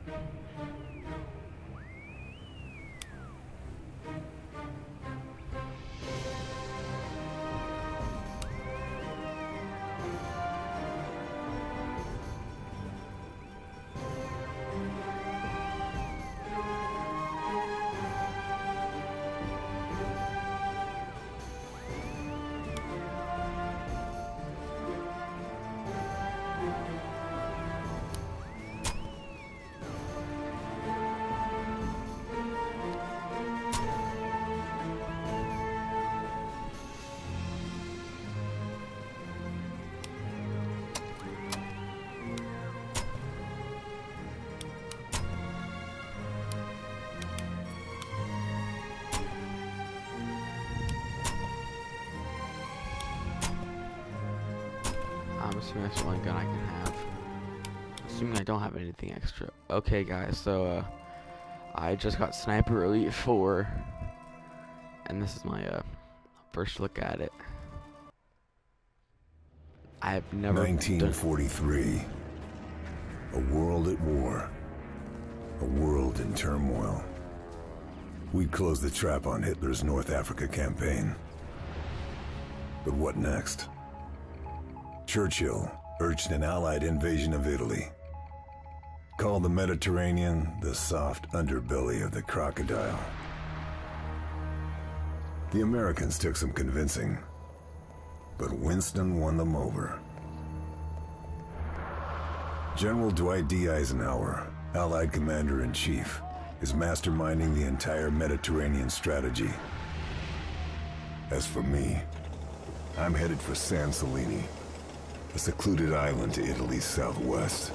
I'm assuming that's the only gun I can have. Assuming I don't have anything extra. Okay, guys, so I just got Sniper Elite 4, and this is my first look at it. I have never 1943. A world at war. A world in turmoil. We'd closed the trap on Hitler's North Africa campaign. But what next? Churchill urged an Allied invasion of Italy. Called the Mediterranean the soft underbelly of the crocodile. The Americans took some convincing, but Winston won them over. General Dwight D. Eisenhower, Allied Commander-in-Chief, is masterminding the entire Mediterranean strategy. As for me, I'm headed for San Celini, a secluded island to Italy's southwest.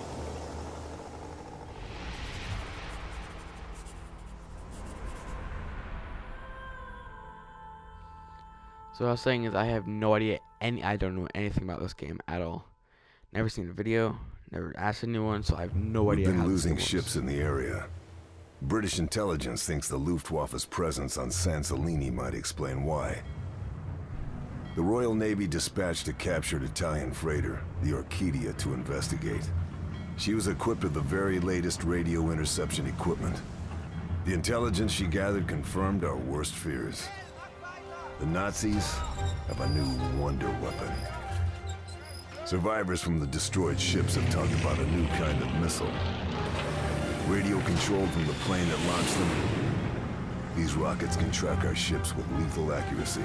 So what I was saying is I have no idea I don't know anything about this game at all. Never seen a video, never asked anyone, so I have no idea We've been how losing this ships in the area. British intelligence thinks the Luftwaffe's presence on San Celini might explain why. The Royal Navy dispatched a captured Italian freighter, the Orchidia, to investigate. She was equipped with the very latest radio interception equipment. The intelligence she gathered confirmed our worst fears. The Nazis have a new wonder weapon. Survivors from the destroyed ships have talked about a new kind of missile. Radio controlled from the plane that launched them. These rockets can track our ships with lethal accuracy.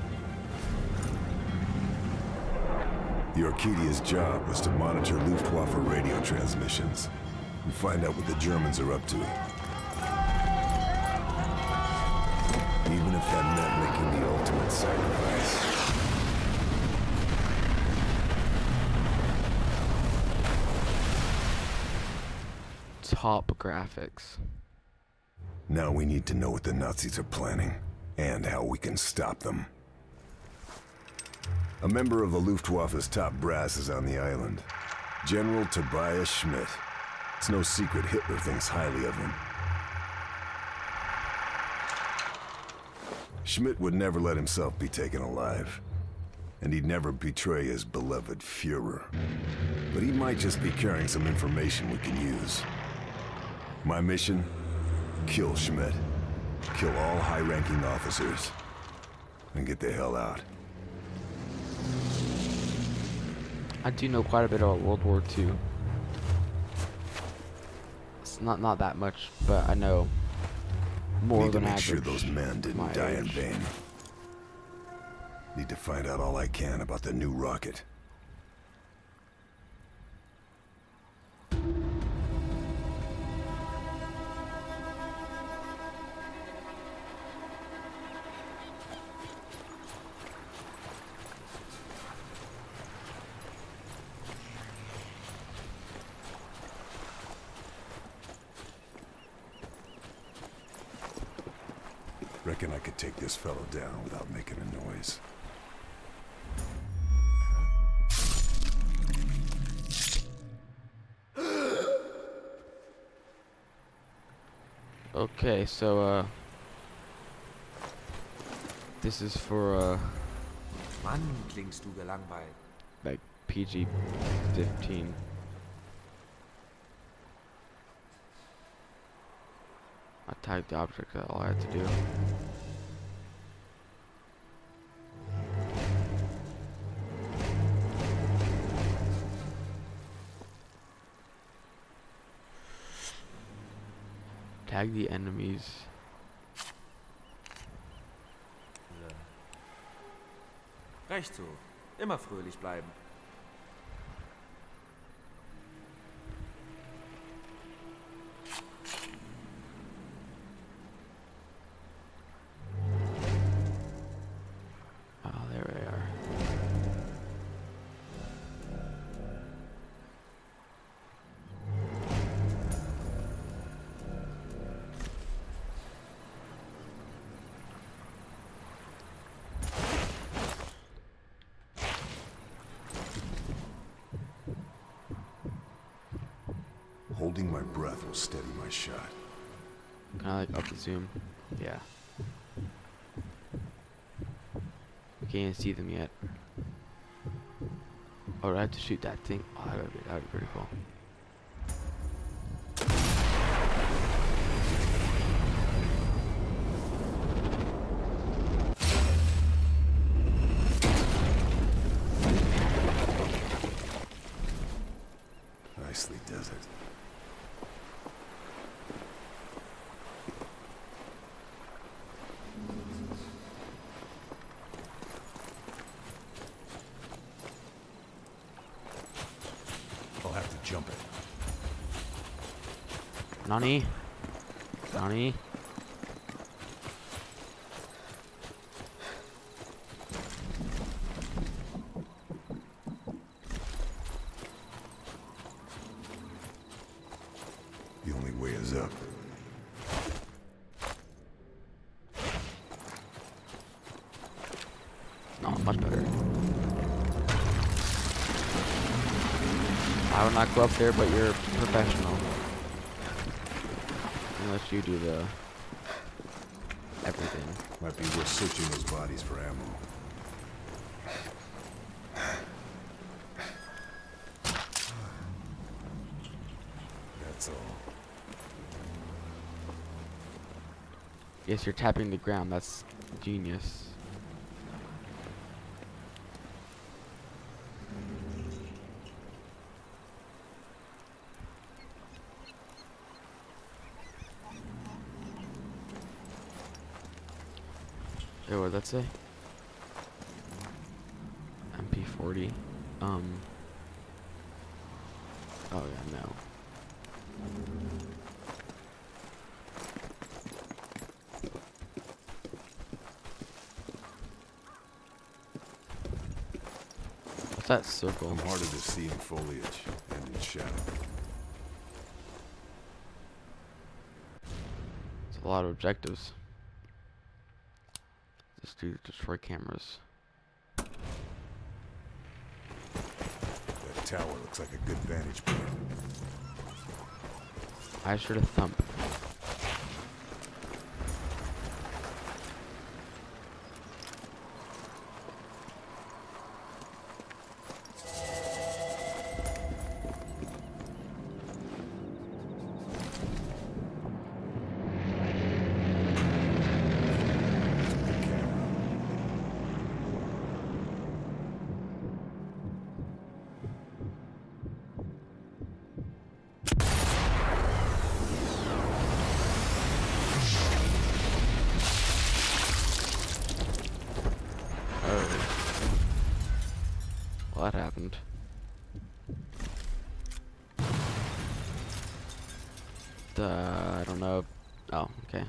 The Orchidia's job was to monitor Luftwaffe radio transmissions and find out what the Germans are up to. Even if that meant making the ultimate sacrifice. Top graphics. Now we need to know what the Nazis are planning and how we can stop them. A member of the Luftwaffe's top brass is on the island. General Tobias Schmidt. It's no secret Hitler thinks highly of him. Schmidt would never let himself be taken alive. And he'd never betray his beloved Führer. But he might just be carrying some information we can use. My mission? Kill Schmidt. Kill all high-ranking officers. And get the hell out. I do know quite a bit about World War II. It's not that much, but I know more than average. Need to make sure those men didn't die in vain. Need to find out all I can about the new rocket. Reckon I could take this fellow down without making a noise. Okay, so this is for Mann, klingst du gelangweilt. like PG-15. I tagged the object, that's all I had to do. Tag the enemies. So. Recht so. Immer fröhlich bleiben. Oh, there they are. Holding my breath will steady my shot. Can I like up the zoom? Yeah. Can't see them yet. Oh, I have to shoot that thing. Oh, that would be pretty cool. Nicely does it. I'll have to jump it. Nani? Nani? The only way is up. No, much better. I would not go up there, but you're a professional. Unless you do the everything. Might be worth searching those bodies for ammo. That's all. Yes, you're tapping the ground. That's genius. Hey, what did that say? MP40. Oh yeah, no. What's that circle? I'm harder to see in foliage and in shadow. It's a lot of objectives. Just do destroy cameras. That tower looks like a good vantage point. I should have thump. Well, that happened. I don't know. Oh, okay.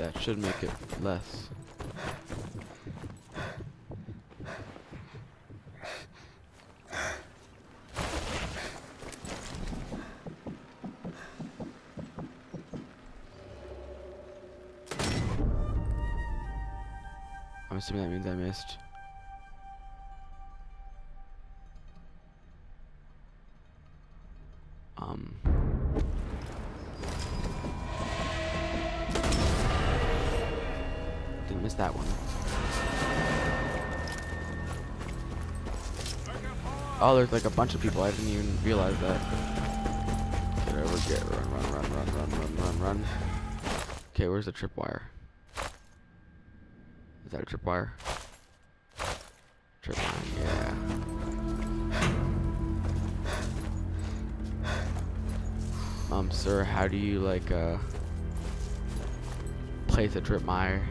that should make it less. I'm assuming that means I missed. Didn't miss that one. Oh, there's like a bunch of people. I didn't even realize that. Get over, run. Okay, where's the tripwire? Is that a tripwire? Tripwire, yeah. Sir, how do you like place a tripwire?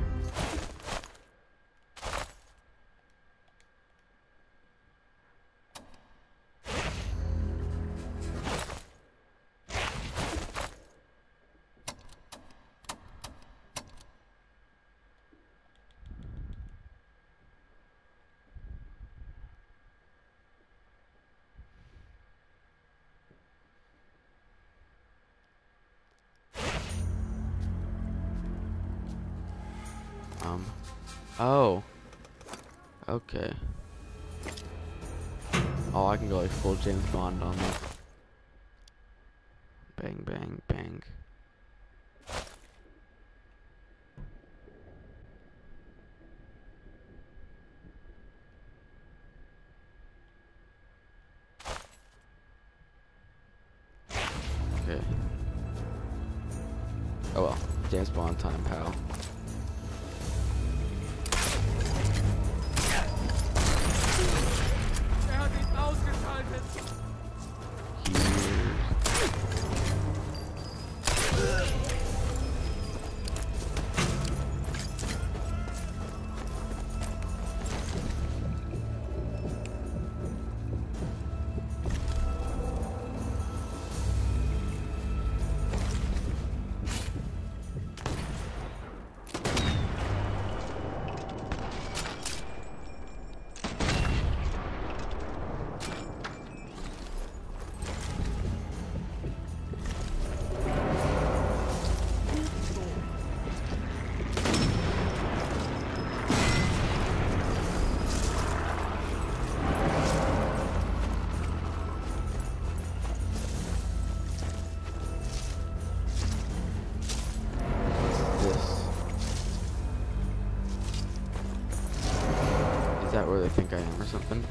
Oh. Okay. Oh, I can go like full James Bond on that. Bang, bang, bang. Okay. Oh well. James Bond time, pal. Is that where they think I am or something?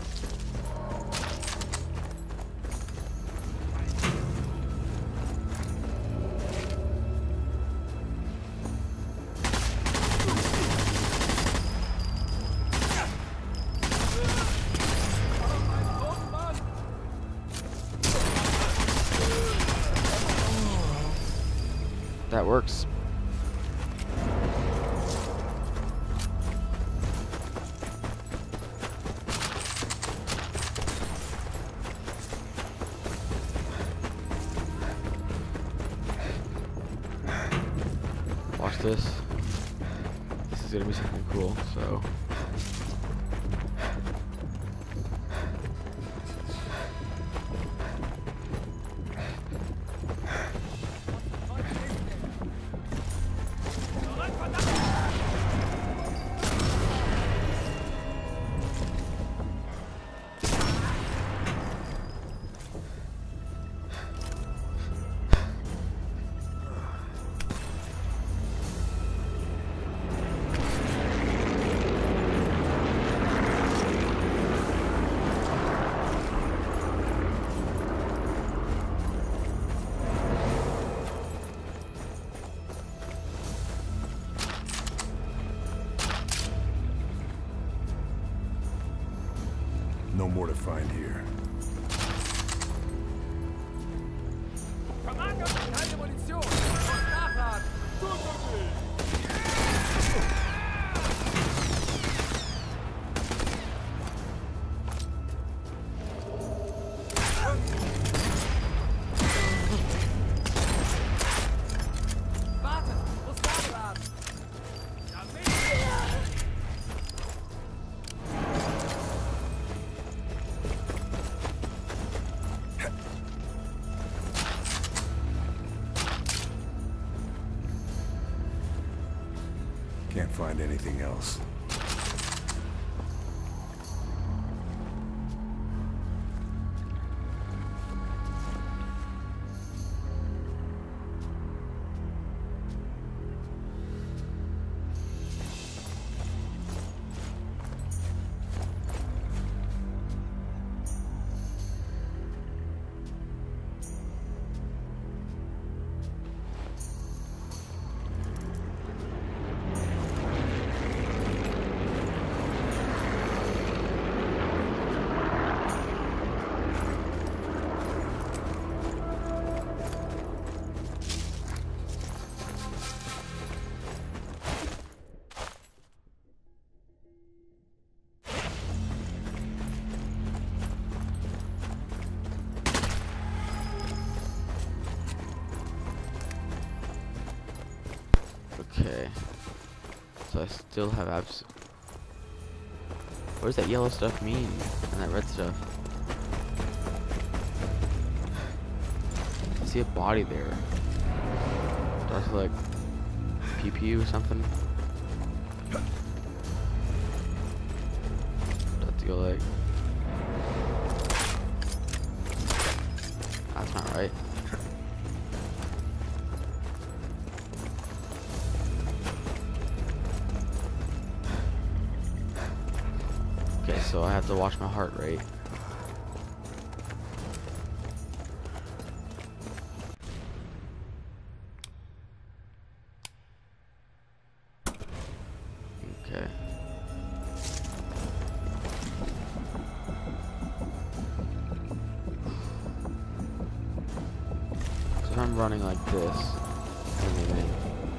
That works. Watch this. This is gonna be something cool, so. No more to find here. find anything else. Okay. So I still have what does that yellow stuff mean? And that red stuff? I see a body there. Do I have to like PP or something? Do I have to go like... That's not right. Okay, so I have to watch my heart rate. Okay. So if I'm running like this, anything.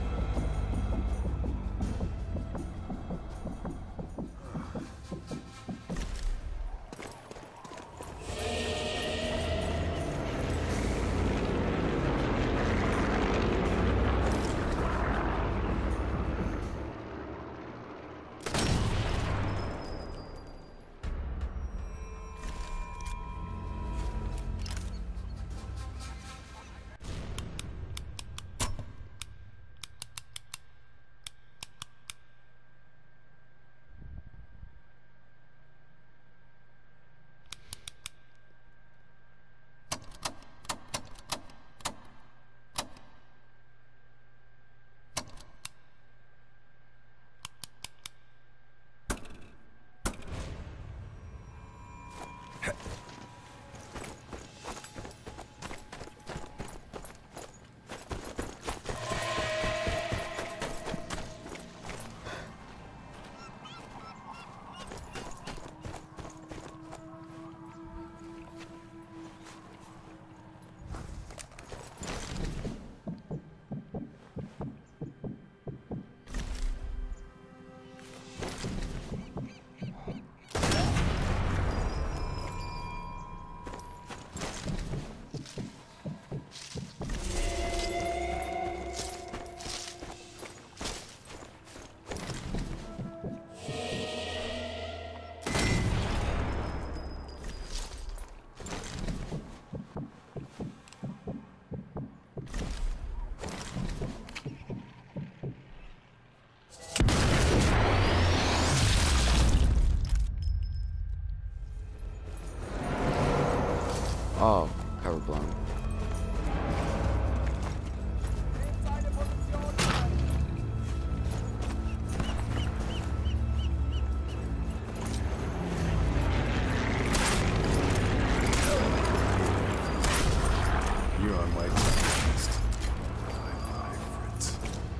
Oh, cover blown. You're on my list. Bye-bye, Fritz.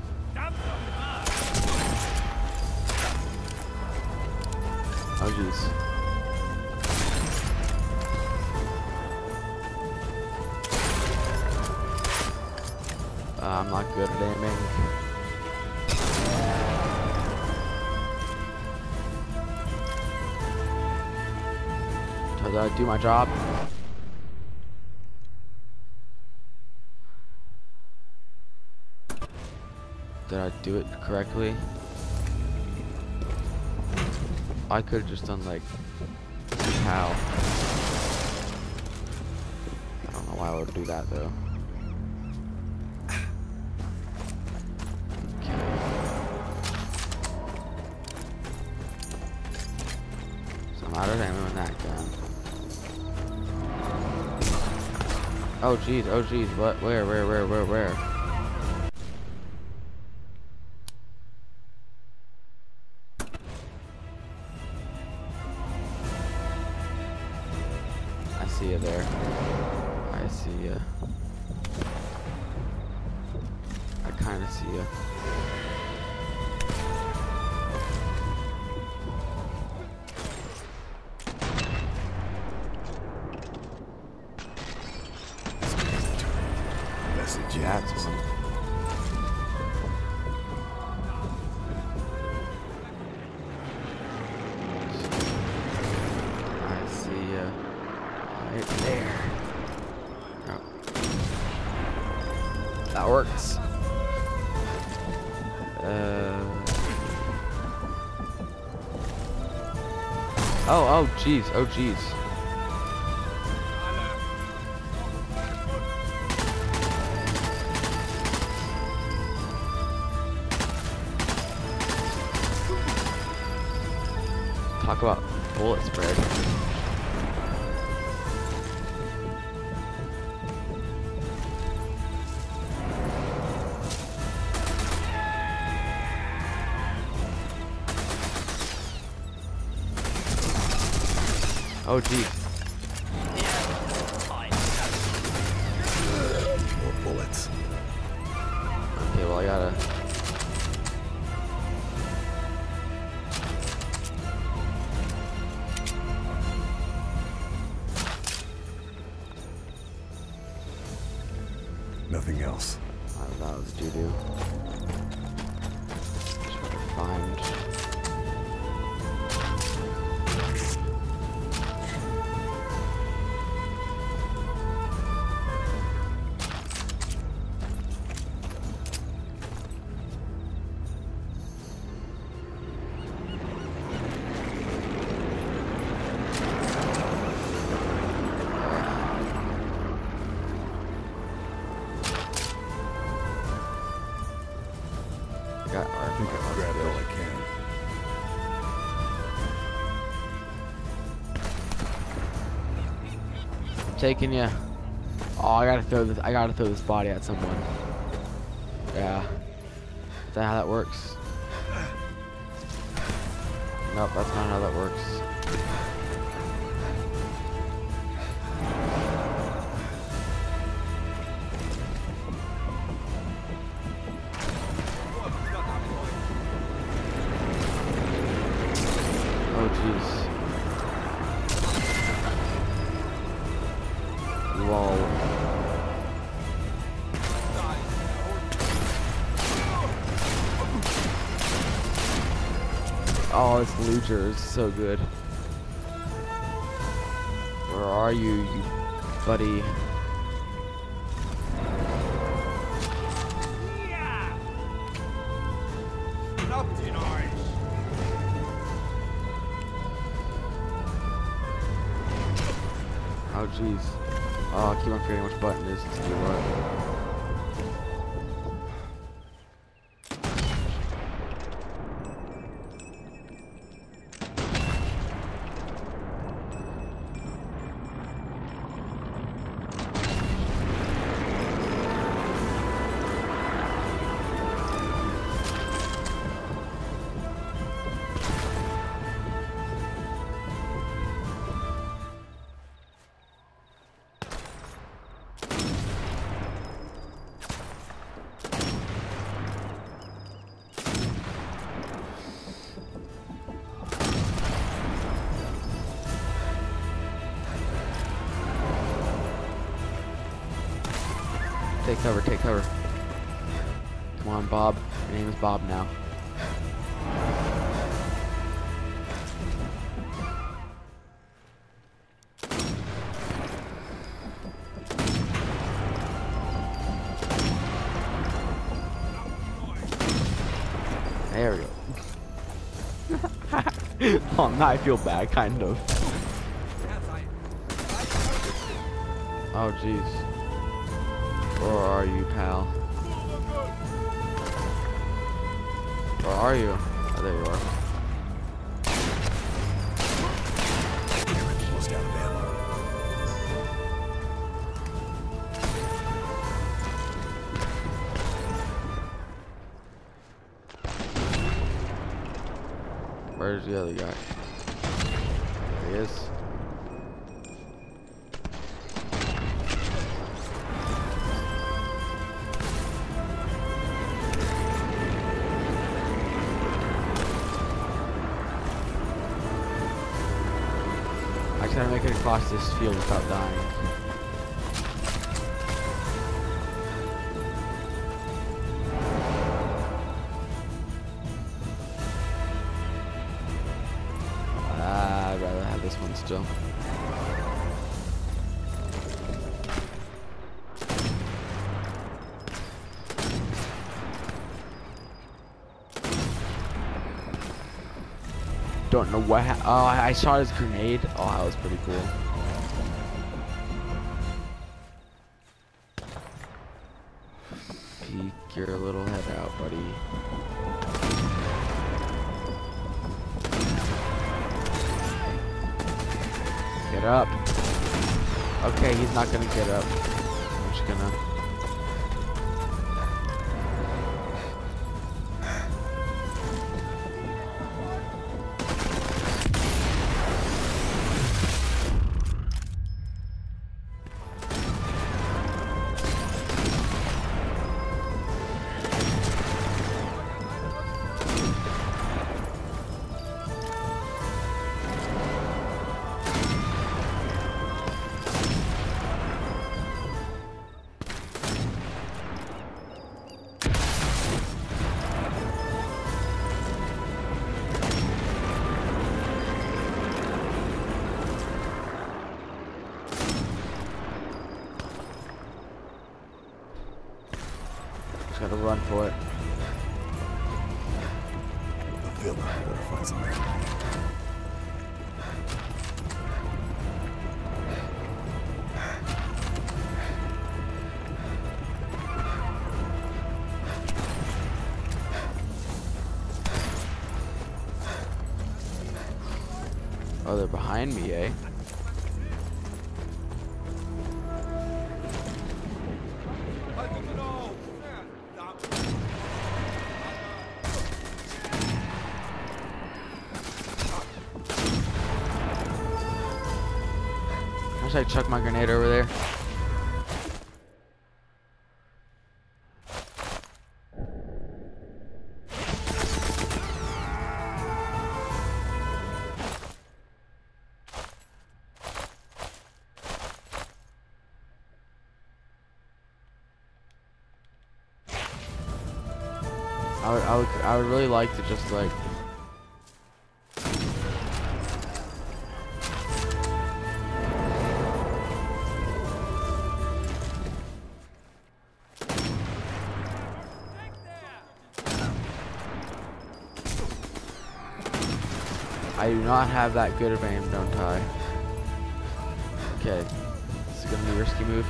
Oh jeez. I'm not good at aiming. Did I do my job? Did I do it correctly? I could have just done like how. I don't know why I would do that though. I'm out of ammo in that gun. Oh jeez, oh jeez, what, where? I see you there. I see you. I kinda see you. That's one. I see ya. Right there. Oh. That works. Oh, jeez. Oh, jeez. Talk about bullet spread. Oh, gee. More bullets. Okay, well, I gotta... Nothing else. That was doo-doo. Try to find... I think I've grabbed all I can. I'm taking you. Oh, I gotta throw this body at someone. Yeah. Is that how that works? Nope, that's not how that works. Oh jeez. Lol. Oh, this Luger is so good. Where are you buddy? Oh jeez. Oh, I keep on forgetting which button is to do what. Take cover, take cover. Come on, Bob. Your name is Bob now. There we go. Oh, now I feel bad, kind of. Oh, jeez. Where are you, pal? Where are you? Oh, there you are. Where's the other guy? There he is. I just gotta make it across this field without dying. I'd rather have this one still. Don't know what oh, I shot his grenade. Oh, that was pretty cool. Peek your little head out, buddy. Get up. Okay, he's not gonna get up. I'm just gonna... Gotta run for it. The villa. Better find some air. Oh, they're behind me, eh? I chuck my grenade over there. I would really like to just like I do not have that good of aim, don't I? Okay, this is gonna be a risky move.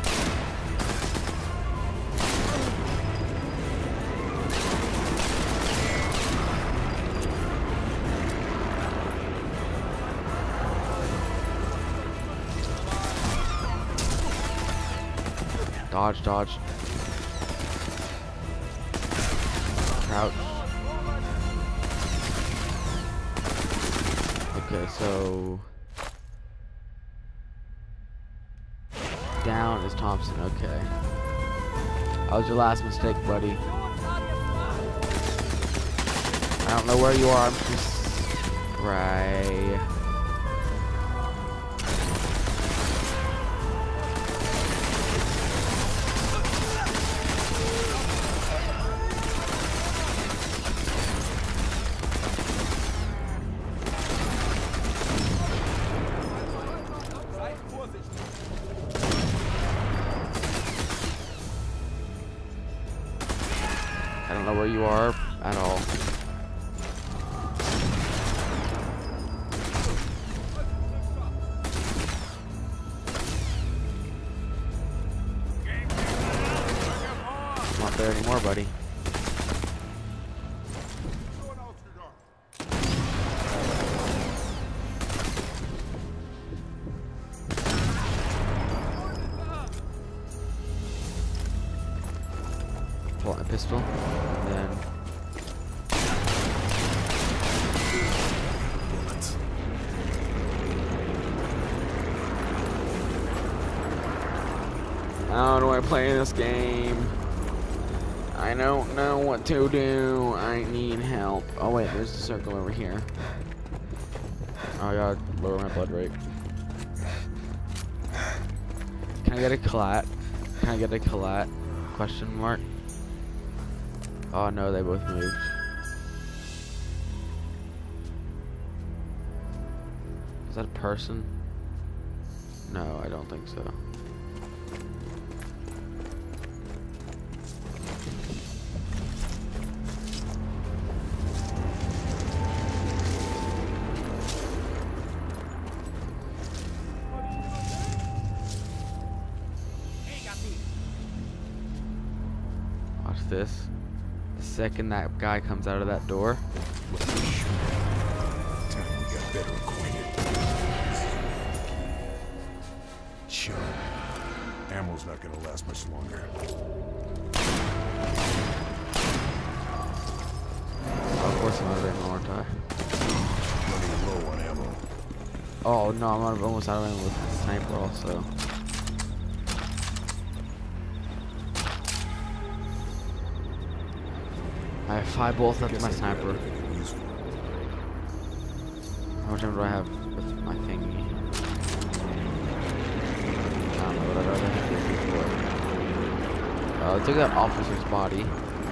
Dodge, dodge. Crouch. Okay, so down is Thompson. Okay, that was your last mistake, buddy. I don't know where you are. I'm just spray. I don't know where you are at all. I'm not there anymore, buddy. Pull out my pistol, and then How do I play this game? I don't know what to do. I need help. Oh wait, there's a circle over here. Oh, I gotta lower my blood rate. Can I get a collat? Can I get a collat? Question mark. Oh no, they both moved. Is that a person? No, I don't think so. Watch this. The second that guy comes out of that door. Time we got better acquainted. Chum. Ammo's not gonna last much longer. Of course I'm out of ammo, aren't I? Running low on ammo. Oh no, I'm almost out of ammo with the sniper also. I have 5 bullets left in my sniper. How much ammo do I have with my thingy? I don't know what I'd rather have before. Let's look at that officer's body.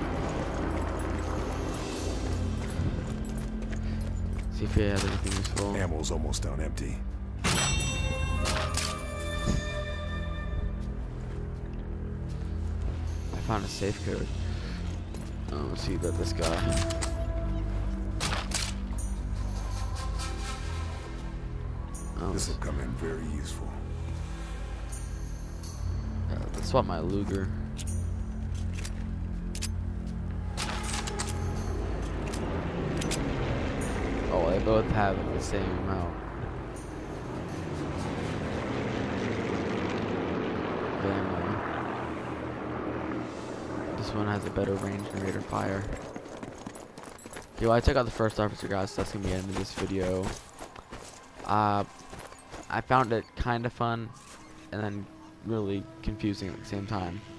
See if he has anything useful. Ammo's almost down empty. I found a safe code. Let's see about this guy. This will come in very useful. Let's swap my Luger. Oh, they both have the same amount. Ammo. This one has a better range and rate of fire. Okay, well, I took out the first officer, guys, so that's gonna be the end of this video. I found it kind of fun and then really confusing at the same time.